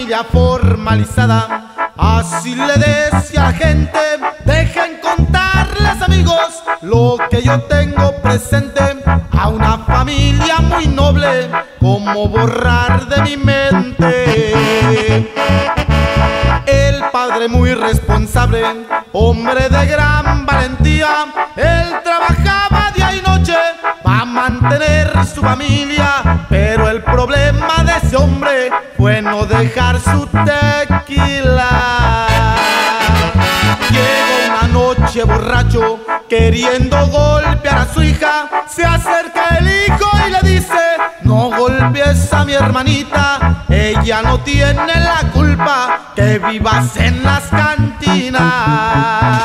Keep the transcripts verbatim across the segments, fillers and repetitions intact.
familia formalizada, así le decía a la gente. Dejen contarles, amigos, lo que yo tengo presente. A una familia muy noble, como borrar de mi mente. El padre muy responsable, hombre de gran valentía, él trabajaba día y noche para mantener su familia. Pero el problema de ese hombre fue no dejar su tequila. Llegó una noche borracho, queriendo golpear a su hija. Se acerca el hijo y le dice: no golpes a mi hermanita, ella no tiene la culpa que vivas en las cantinas.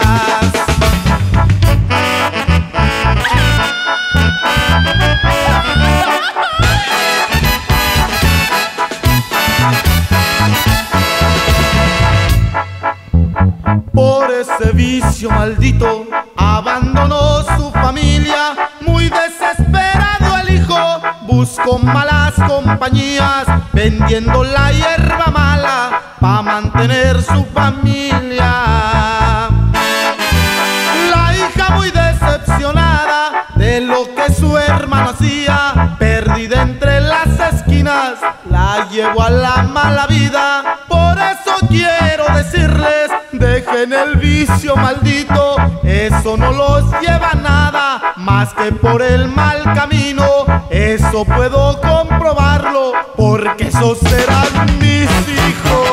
Por ese vicio maldito abandonó su familia. Muy desesperado el hijo buscó malas compañías, vendiendo la hierba mala para mantener su familia. La hija muy decepcionada de lo que su hermano hacía, perdida entre las esquinas, la llevó a la mala vida. Por eso quiero decirles: dejen el vicio maldito, eso no los lleva a nada más que por el mal camino. Eso puedo comprobarlo, porque esos serán mis hijos.